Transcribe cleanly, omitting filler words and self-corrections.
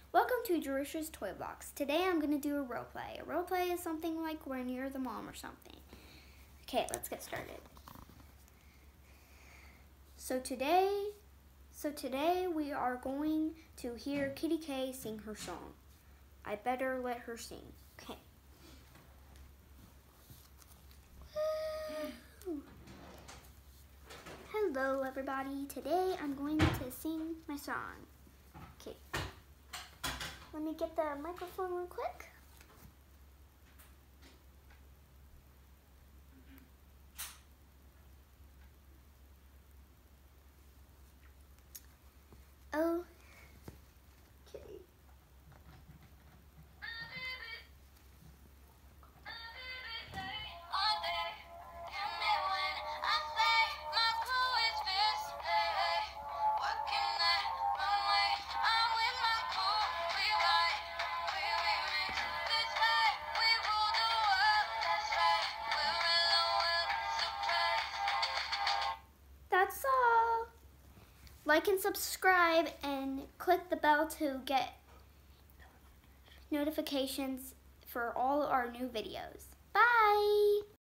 Welcome to Jerushas Toy Box. Today I'm going to do a role play. A role play is something like when you're the mom or something. Okay, let's get started. So today we are going to hear Kitty K sing her song. I better let her sing. Okay. Woo. Hello everybody. Today I'm going to sing my song. Okay. Let me get the microphone real quick. Oh, okay. That's all. Like and subscribe and click the bell to get notifications for all our new videos. Bye!